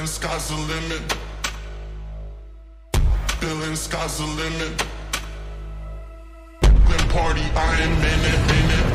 Feeling sky's the limit. Feeling sky's the limit. Then party, I am in it, in it.